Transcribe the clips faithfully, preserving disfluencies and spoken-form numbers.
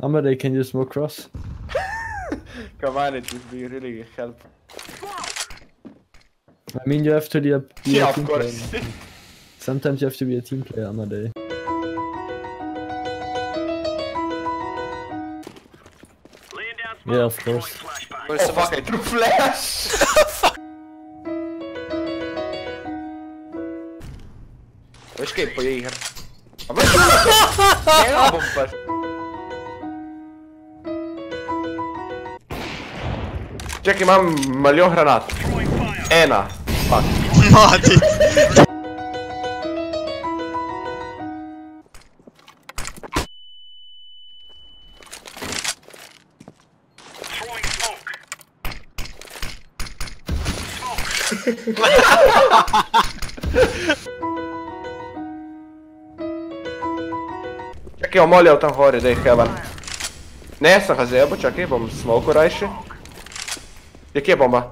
Amadeyy, can you smoke cross? Come on, it would be really helpful. I mean, you have to be a, be Yeah, a of team course. player. Sometimes you have to be a team player, Amadeyy. Yeah, of course. Oh fuck, I threw flash! Veš kaj, pojej her. A veš, njega bom pa... Čekaj, imam milijon granat. Ena. Fuck. Mati! Čakaj, imam molja v tam gori, daj heaven. Ne, sem ga zjebo, čakaj, bom smoku rajši. Je kje bomba?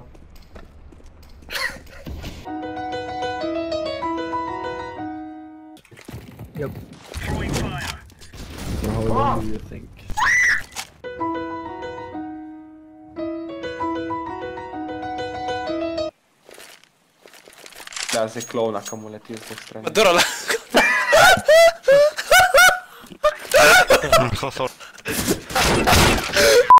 Yep. So how long do you think? Da, zdaj klovna, kam mu leti z teh strani. Dobro, lahko.